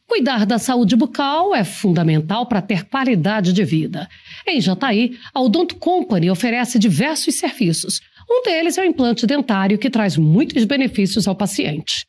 Cuidar da saúde bucal é fundamental para ter qualidade de vida. Em Jataí, a Odonto Company oferece diversos serviços. Um deles é o implante dentário, que traz muitos benefícios ao paciente.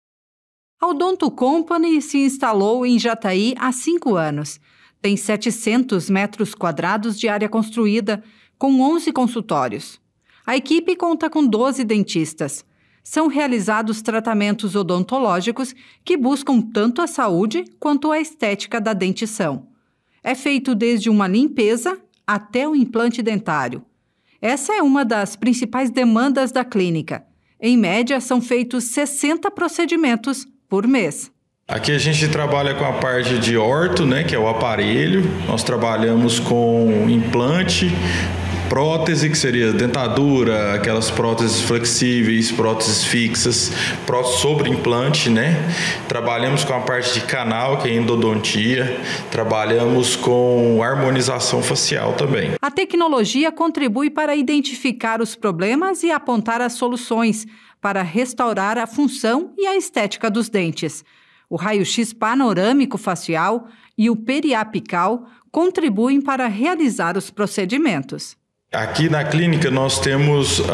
A Odonto Company se instalou em Jataí há 5 anos. Tem 700 metros quadrados de área construída, com 11 consultórios. A equipe conta com 12 dentistas. São realizados tratamentos odontológicos que buscam tanto a saúde quanto a estética da dentição. É feito desde uma limpeza até o implante dentário. Essa é uma das principais demandas da clínica. Em média, são feitos 60 procedimentos por mês. Aqui a gente trabalha com a parte de orto, que é o aparelho. Nós trabalhamos com implante, prótese, que seria dentadura, aquelas próteses flexíveis, próteses fixas, prótese sobre implante, Trabalhamos com a parte de canal, que é endodontia. Trabalhamos com harmonização facial também. A tecnologia contribui para identificar os problemas e apontar as soluções para restaurar a função e a estética dos dentes. O raio-x panorâmico facial e o periapical contribuem para realizar os procedimentos. Aqui na clínica nós temos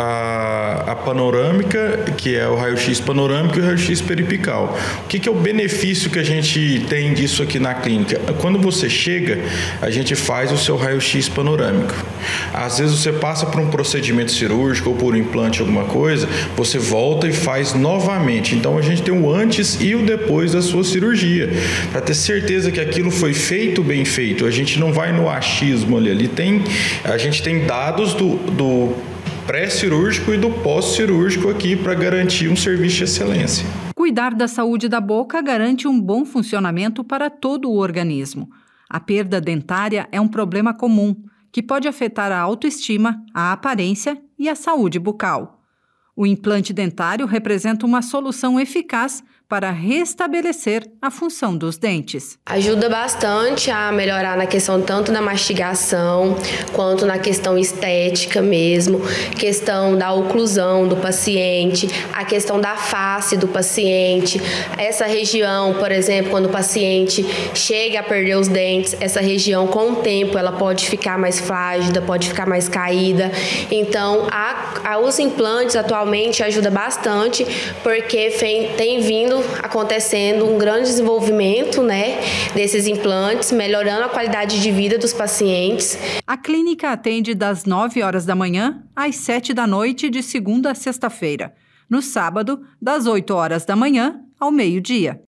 a panorâmica, que é o raio-x panorâmico, e o raio-x periapical. O que é o benefício que a gente tem disso aqui na clínica? Quando você chega, a gente faz o seu raio-x panorâmico. Às vezes você passa por um procedimento cirúrgico ou por um implante, alguma coisa, você volta e faz novamente. Então a gente tem o antes e o depois da sua cirurgia, para ter certeza que aquilo foi feito bem feito. A gente não vai no achismo ali. A gente tem dados do pré-cirúrgico e do pós-cirúrgico aqui para garantir um serviço de excelência. Cuidar da saúde da boca garante um bom funcionamento para todo o organismo. A perda dentária é um problema comum, que pode afetar a autoestima, a aparência e a saúde bucal. O implante dentário representa uma solução eficaz para restabelecer a função dos dentes. Ajuda bastante a melhorar na questão tanto da mastigação, quanto na questão estética mesmo, questão da oclusão do paciente, a questão da face do paciente. Essa região, por exemplo, quando o paciente chega a perder os dentes, essa região com o tempo ela pode ficar mais flácida, pode ficar mais caída. Então, os implantes atualmente ajudam bastante, porque tem vindo acontecendo um grande desenvolvimento, desses implantes, melhorando a qualidade de vida dos pacientes. A clínica atende das 9 horas da manhã às 7 da noite, de segunda a sexta-feira. No sábado, das 8 horas da manhã ao meio-dia.